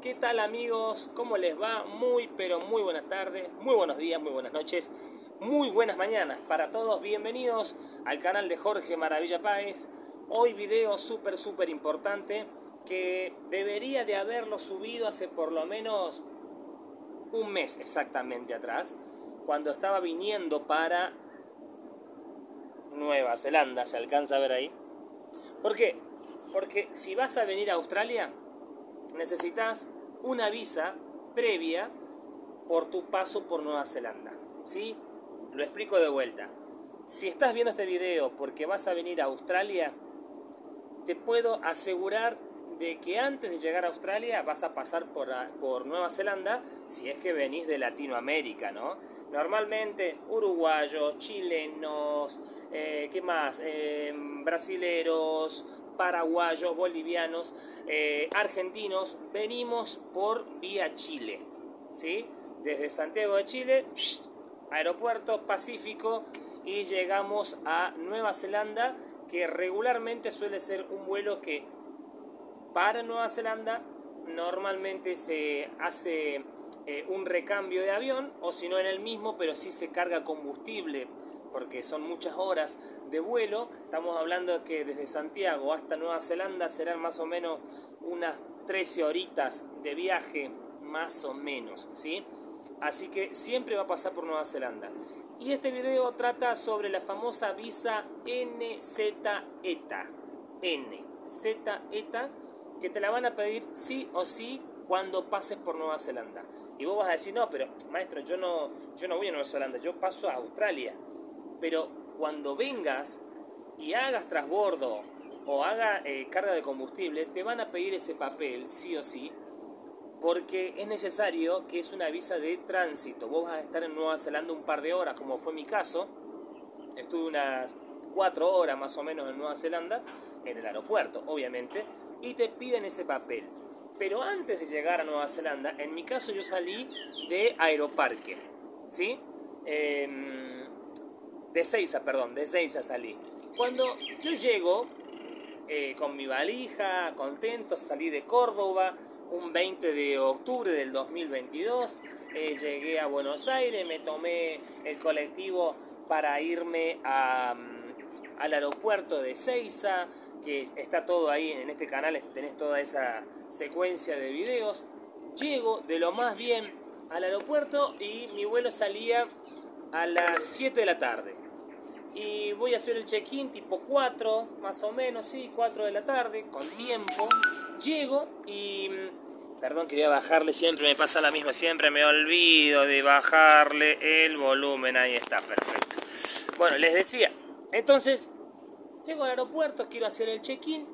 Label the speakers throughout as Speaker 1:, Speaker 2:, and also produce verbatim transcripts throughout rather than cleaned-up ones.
Speaker 1: ¿Qué tal amigos? ¿Cómo les va? Muy pero muy buenas tardes, muy buenos días, muy buenas noches, muy buenas mañanas para todos. Bienvenidos al canal de Jorge Maravilla Páez. Hoy video súper súper importante que debería de haberlo subido hace por lo menos un mes exactamente atrás, cuando estaba viniendo para Nueva Zelanda. ¿Se alcanza a ver ahí? ¿Por qué? Porque si vas a venir a Australia, necesitas una visa previa por tu paso por Nueva Zelanda, ¿sí? Lo explico de vuelta. Si estás viendo este video porque vas a venir a Australia, te puedo asegurar de que antes de llegar a Australia vas a pasar por, por Nueva Zelanda si es que venís de Latinoamérica, ¿no? Normalmente uruguayos, chilenos, eh, ¿qué más? Eh, brasileros, paraguayos, bolivianos, eh, argentinos, venimos por vía Chile, ¿sí? Desde Santiago de Chile, aeropuerto Pacífico, y llegamos a Nueva Zelanda, que regularmente suele ser un vuelo que para Nueva Zelanda normalmente se hace eh, un recambio de avión, o si no en el mismo, pero sí se carga combustible, porque son muchas horas de vuelo. Estamos hablando de que desde Santiago hasta Nueva Zelanda serán más o menos unas trece horitas de viaje, más o menos, ¿sí? Así que siempre va a pasar por Nueva Zelanda. Y este video trata sobre la famosa visa N Z E T A. N Z E T A, que te la van a pedir sí o sí cuando pases por Nueva Zelanda. Y vos vas a decir, no, pero maestro, yo no, yo no voy a Nueva Zelanda, yo paso a Australia. Pero cuando vengas y hagas transbordo o haga eh, carga de combustible, te van a pedir ese papel sí o sí, porque es necesario, que es una visa de tránsito. Vos vas a estar en Nueva Zelanda un par de horas, como fue mi caso. Estuve unas cuatro horas más o menos en Nueva Zelanda, en el aeropuerto, obviamente, y te piden ese papel. Pero antes de llegar a Nueva Zelanda, en mi caso yo salí de Aeroparque, ¿sí? Eh, de Ezeiza, perdón, de Ezeiza salí. Cuando yo llego eh, con mi valija, contento, salí de Córdoba un veinte de octubre del dos mil veintidós, eh, llegué a Buenos Aires, me tomé el colectivo para irme a, al aeropuerto de Ezeiza, que está todo ahí en este canal, tenés toda esa secuencia de videos. Llego de lo más bien al aeropuerto y mi vuelo salía a las siete de la tarde. Y voy a hacer el check-in tipo cuatro, más o menos, sí, cuatro de la tarde, con tiempo. Llego y... Perdón que voy a bajarle, siempre me pasa la misma, siempre me olvido de bajarle el volumen. Ahí está, perfecto. Bueno, les decía, entonces, llego al aeropuerto, quiero hacer el check-in.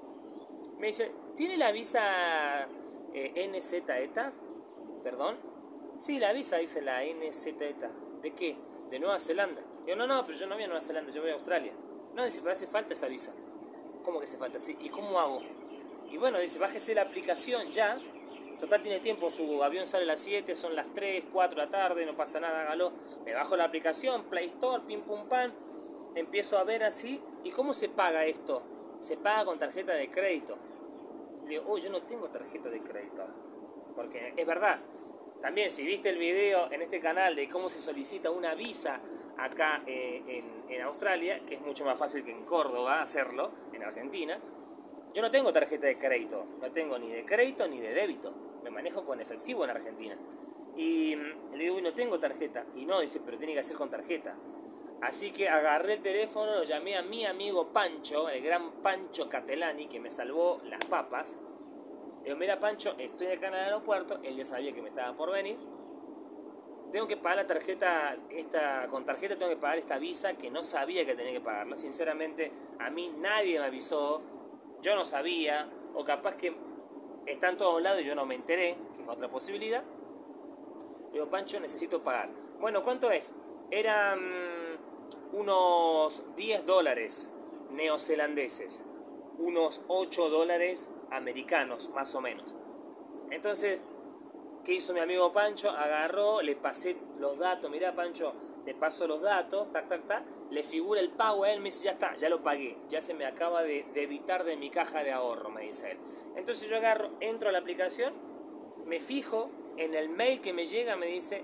Speaker 1: Me dice, ¿tiene la visa eh, N Z E T A? ¿Perdón? Sí, la visa dice la N Z E T A. ¿De qué? De Nueva Zelanda. Digo, no, no, pero yo no voy a Nueva Zelanda, yo voy a Australia. No, dice, pero hace falta esa visa. ¿Cómo que hace falta? Sí, ¿y cómo hago? Y bueno, dice, bájese la aplicación ya. Total, tiene tiempo, su avión sale a las siete, son las tres, cuatro de la tarde, no pasa nada, hágalo. Me bajo la aplicación, Play Store, pim pum pam. Empiezo a ver así. ¿Y cómo se paga esto? Se paga con tarjeta de crédito. Le digo, oh, yo no tengo tarjeta de crédito. Porque es verdad. También, si viste el video en este canal de cómo se solicita una visa acá eh, en, en Australia, que es mucho más fácil que en Córdoba hacerlo, en Argentina, yo no tengo tarjeta de crédito, no tengo ni de crédito ni de débito, me manejo con efectivo en Argentina. Y le digo, no tengo tarjeta, y no, dice, pero tiene que hacer con tarjeta. Así que agarré el teléfono, lo llamé a mi amigo Pancho, el gran Pancho Catelani, que me salvó las papas. Le digo, mira Pancho, estoy acá en el aeropuerto, él ya sabía que me estaba por venir. Tengo que pagar la tarjeta, esta, con tarjeta tengo que pagar esta visa que no sabía que tenía que pagarla. Sinceramente, a mí nadie me avisó, yo no sabía, o capaz que está en todos lados y yo no me enteré, que es otra posibilidad. Le digo, Pancho, necesito pagar. Bueno, ¿cuánto es? Eran unos diez dólares neozelandeses, unos ocho dólares americanos, más o menos. Entonces, ¿qué hizo mi amigo Pancho? Agarró, le pasé los datos, mirá Pancho, le paso los datos, tac, tac, tac, le figura el pago a él, me dice, ya está, ya lo pagué, ya se me acaba de debitar de mi caja de ahorro, me dice él. Entonces yo agarro, entro a la aplicación, me fijo en el mail que me llega, me dice,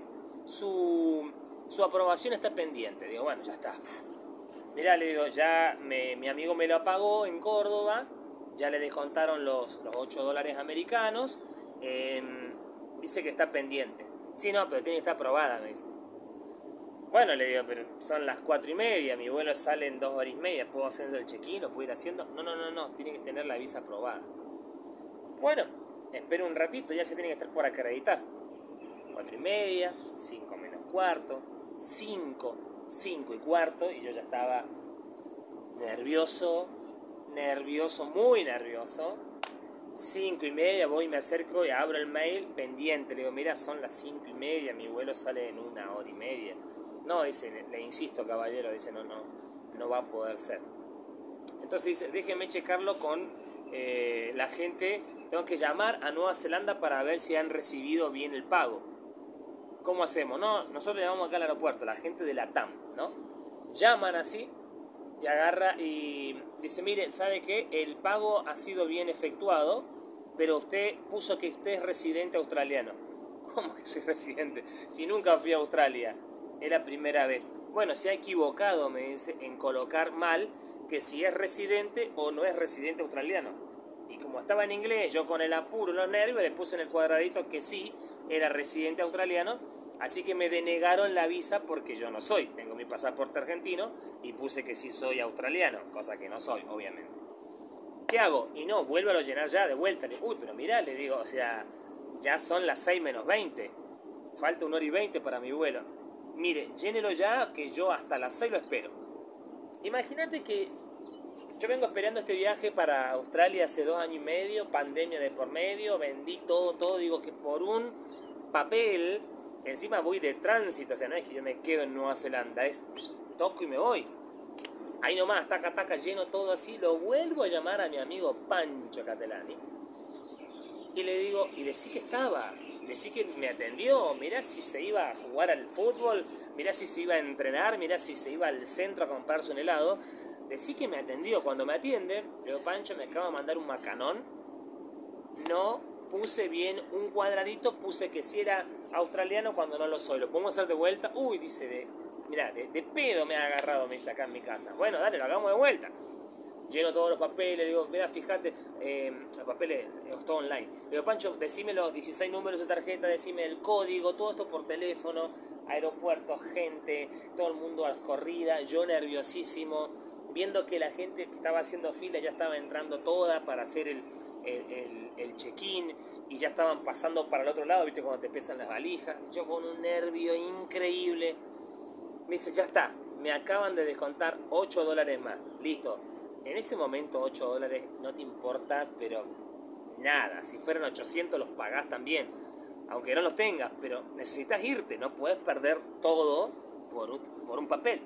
Speaker 1: su, su aprobación está pendiente. Digo, bueno, ya está. Mirá, le digo, ya me, mi amigo me lo pagó en Córdoba, ya le descontaron los, los ocho dólares americanos, eh, dice que está pendiente. Sí, no, pero tiene que estar aprobada, me dice. Bueno, le digo, pero son las cuatro y media, mi vuelo sale en dos horas y media, ¿puedo hacer el check-in? ¿Lo puedo ir haciendo? No, no, no, no, tiene que tener la visa aprobada. Bueno, espero un ratito, ya se tiene que estar por acreditar. Cuatro y media, cinco menos cuarto, cinco, cinco y cuarto, y yo ya estaba nervioso, nervioso, muy nervioso. Cinco y media, voy, me acerco y abro el mail pendiente. Le digo, mira, son las cinco y media, mi vuelo sale en una hora y media. No, dice, le, le insisto, caballero, dice, no, no, no va a poder ser. Entonces dice, déjeme checarlo con eh, la gente, tengo que llamar a Nueva Zelanda para ver si han recibido bien el pago. ¿Cómo hacemos? No, nosotros llamamos acá al aeropuerto, la gente de la T A M, ¿no? Llaman así y agarra y dice, miren, ¿sabe qué? El pago ha sido bien efectuado, pero usted puso que usted es residente australiano. ¿Cómo que soy residente? Si nunca fui a Australia, es la primera vez. Bueno, se ha equivocado, me dice, en colocar mal que si es residente o no es residente australiano. Y como estaba en inglés, yo con el apuro y los nervios le puse en el cuadradito que sí era residente australiano, así que me denegaron la visa porque yo no soy. Tengo mi pasaporte argentino y puse que sí soy australiano, cosa que no soy, obviamente. ¿Qué hago? Y no, vuélvalo a llenar ya de vuelta. Uy, pero mirá, le digo, o sea, ya son las seis menos veinte. Falta una hora y veinte para mi vuelo. Mire, llénelo ya, que yo hasta las seis lo espero. Imagínate que yo vengo esperando este viaje para Australia hace dos años y medio, pandemia de por medio, vendí todo, todo, digo que por un papel, encima voy de tránsito, o sea, no es que yo me quedo en Nueva Zelanda, es toco y me voy. Ahí nomás, taca, taca, lleno todo así, lo vuelvo a llamar a mi amigo Pancho Catelani y le digo, y decí que estaba, decí que me atendió, mirá si se iba a jugar al fútbol, mirá si se iba a entrenar, mirá si se iba al centro a comprarse un helado. Decí que me atendió. Cuando me atiende, le digo, Pancho, me acaba de mandar un macanón. No puse bien un cuadradito, puse que si era australiano cuando no lo soy. ¿Lo podemos hacer de vuelta? Uy, dice, de, mirá, de, de pedo me ha agarrado, me dice acá en mi casa. Bueno, dale, lo hagamos de vuelta. Lleno todos los papeles, digo, mira, fíjate, eh, los papeles, es todo online. Le digo, Pancho, decime los dieciséis números de tarjeta, decime el código, todo esto por teléfono, aeropuerto, gente, todo el mundo a las corridas, yo nerviosísimo, viendo que la gente que estaba haciendo fila ya estaba entrando toda para hacer el, el, el, el check-in y ya estaban pasando para el otro lado, viste, cuando te pesan las valijas. Yo con un nervio increíble, me dice, ya está, me acaban de descontar ocho dólares más, listo. En ese momento ocho dólares no te importa, pero nada. Si fueran ochocientos los pagás también, aunque no los tengas, pero necesitas irte, no puedes perder todo por un, por un papel.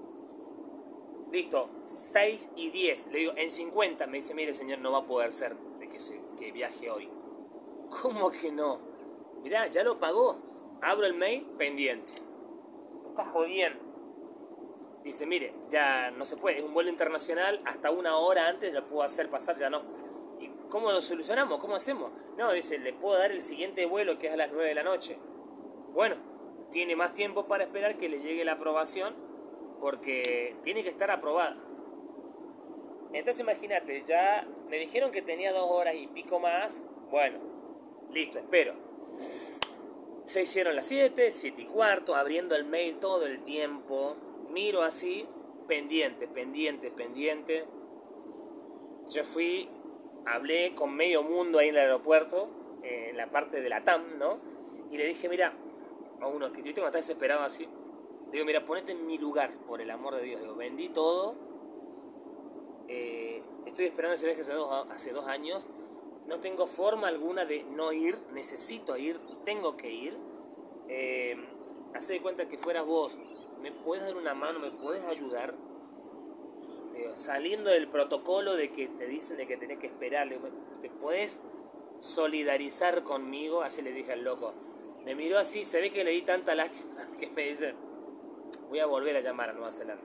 Speaker 1: Listo, seis y diez, le digo, en cincuenta, me dice, mire señor, no va a poder ser de que, se, que viaje hoy. ¿Cómo que no? Mirá, ya lo pagó. Abro el mail, pendiente. Me está jodiendo. Dice, mire, ya no se puede, es un vuelo internacional, hasta una hora antes lo puedo hacer pasar, ya no. ¿Y cómo lo solucionamos? ¿Cómo hacemos? No, dice, le puedo dar el siguiente vuelo que es a las nueve de la noche. Bueno, tiene más tiempo para esperar que le llegue la aprobación, porque tiene que estar aprobada. Entonces imagínate, ya me dijeron que tenía dos horas y pico más, bueno, listo, espero. Se hicieron las siete, siete y cuarto, abriendo el mail todo el tiempo. Miro así, pendiente, pendiente, pendiente. Yo fui, hablé con medio mundo ahí en el aeropuerto, eh, en la parte de la T A M, ¿no? Y le dije, mira, a uno que yo tengo que estar desesperado así. Le digo, mira, ponete en mi lugar, por el amor de Dios. Digo, vendí todo. Eh, estoy esperando ese viaje hace dos, hace dos años. No tengo forma alguna de no ir. Necesito ir, tengo que ir. Eh, Hacé de cuenta que fueras vos. ¿Me puedes dar una mano? ¿Me puedes ayudar? Digo, saliendo del protocolo de que te dicen de que tenés que esperar, digo, ¿te puedes solidarizar conmigo? Así le dije al loco. Me miró así, se ve que le di tanta lástima que me dice, voy a volver a llamar a Nueva Zelanda.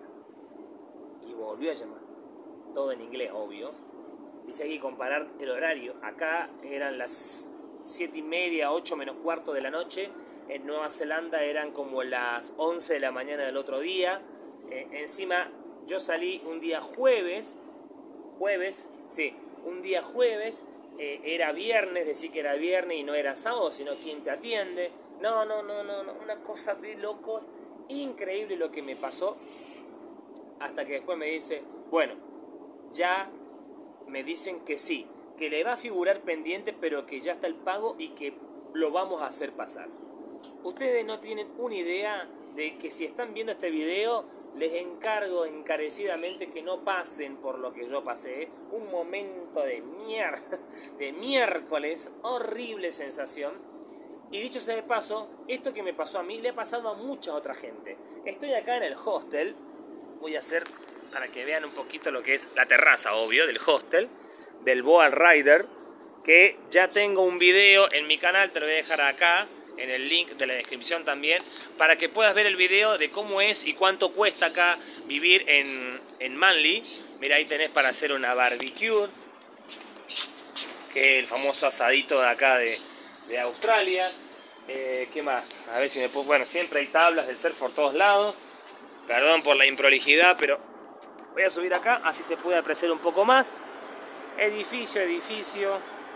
Speaker 1: Y volvió a llamar. Todo en inglés, obvio. Dice, hay que comparar el horario. Acá eran las siete y media, ocho menos cuarto de la noche. En Nueva Zelanda eran como las once de la mañana del otro día. Eh, encima yo salí un día jueves, jueves, sí, un día jueves, eh, era viernes, decir que era viernes y no era sábado, sino quién te atiende. No, no, no, no, no, una cosa de locos, increíble lo que me pasó, hasta que después me dice, bueno, ya me dicen que sí, que le va a figurar pendiente, pero que ya está el pago y que lo vamos a hacer pasar. Ustedes no tienen una idea de que si están viendo este video, les encargo encarecidamente que no pasen por lo que yo pasé. Un momento de mierda, de miércoles, horrible sensación. Y dicho sea de paso, esto que me pasó a mí le ha pasado a mucha otra gente. Estoy acá en el hostel, voy a hacer para que vean un poquito lo que es la terraza, obvio, del hostel, del Boal Rider, que ya tengo un video en mi canal, te lo voy a dejar acá, en el link de la descripción también, para que puedas ver el video de cómo es y cuánto cuesta acá vivir en, en Manly. Mira, ahí tenés para hacer una barbecue, que es el famoso asadito de acá de, de Australia. Eh, ¿Qué más? A ver si me puedo... Bueno, siempre hay tablas del surf por todos lados. Perdón por la improlijidad, pero voy a subir acá, así se puede apreciar un poco más. Edificio, edificio.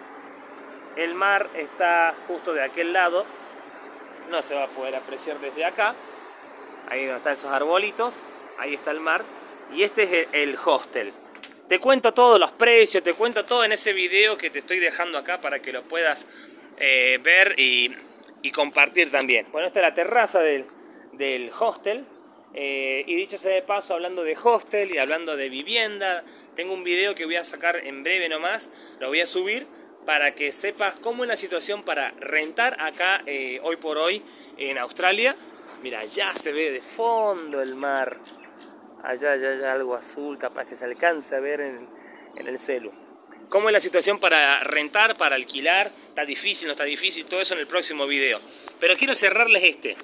Speaker 1: El mar está justo de aquel lado. No se va a poder apreciar desde acá. Ahí donde están esos arbolitos. Ahí está el mar. Y este es el, el hostel. Te cuento todos los precios, te cuento todo en ese video que te estoy dejando acá para que lo puedas eh, ver y, y compartir también. Bueno, esta es la terraza del, del hostel. Eh, y dicho sea de paso, hablando de hostel y hablando de vivienda, tengo un video que voy a sacar en breve nomás. Lo voy a subir para que sepas cómo es la situación para rentar acá eh, hoy por hoy en Australia. Mira, ya se ve de fondo el mar. Allá, allá, allá algo azul, capaz que se alcance a ver en, en el celu. ¿Cómo es la situación para rentar, para alquilar? ¿Está difícil, no está difícil? Todo eso en el próximo video. Pero quiero cerrarles este.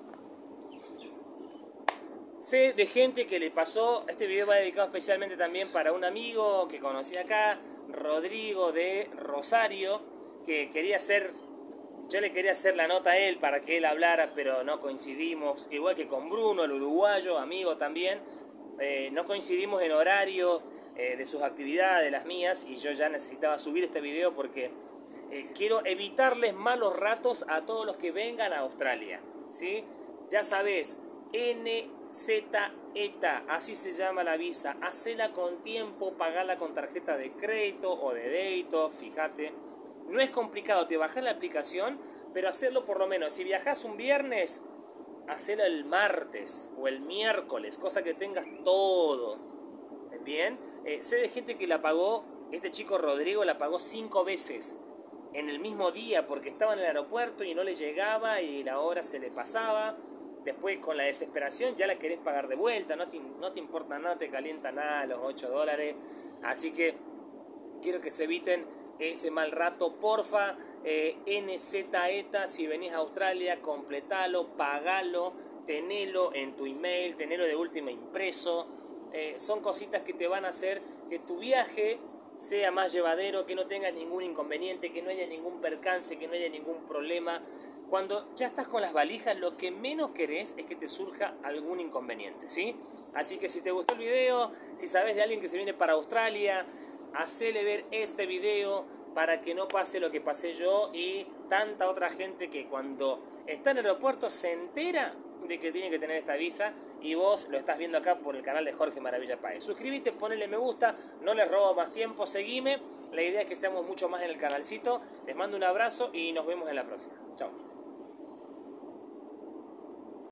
Speaker 1: Sé de gente que le pasó, este video va dedicado especialmente también para un amigo que conocí acá, Rodrigo de Rosario, que quería hacer, yo le quería hacer la nota a él para que él hablara, pero no coincidimos, igual que con Bruno, el uruguayo, amigo también, eh, no coincidimos en horario eh, de sus actividades, de las mías, y yo ya necesitaba subir este video porque eh, quiero evitarles malos ratos a todos los que vengan a Australia, ¿sí? Ya sabes, N Z E T A, así se llama la visa. Hacela con tiempo, pagala con tarjeta de crédito o de débito, fíjate. No es complicado, te bajás la aplicación, pero hacerlo por lo menos. Si viajas un viernes, hacelo el martes o el miércoles, cosa que tengas todo. Bien, eh, sé de gente que la pagó, este chico Rodrigo la pagó cinco veces en el mismo día porque estaba en el aeropuerto y no le llegaba y la hora se le pasaba. Después con la desesperación ya la querés pagar de vuelta, no te, no te importa nada, te calienta nada los ocho dólares. Así que quiero que se eviten ese mal rato, porfa. eh, N Z E T A, si venís a Australia, completalo, pagalo, tenelo en tu email, tenelo de última impreso. Eh, son cositas que te van a hacer que tu viaje sea más llevadero, que no tengas ningún inconveniente, que no haya ningún percance, que no haya ningún problema. Cuando ya estás con las valijas, lo que menos querés es que te surja algún inconveniente, ¿sí? Así que si te gustó el video, si sabes de alguien que se viene para Australia, hacele ver este video para que no pase lo que pasé yo y tanta otra gente que cuando está en el aeropuerto se entera de que tiene que tener esta visa y vos lo estás viendo acá por el canal de Jorge Maravilla Páez. Suscríbete, ponele me gusta, no les robo más tiempo, seguime. La idea es que seamos mucho más en el canalcito. Les mando un abrazo y nos vemos en la próxima. Chao.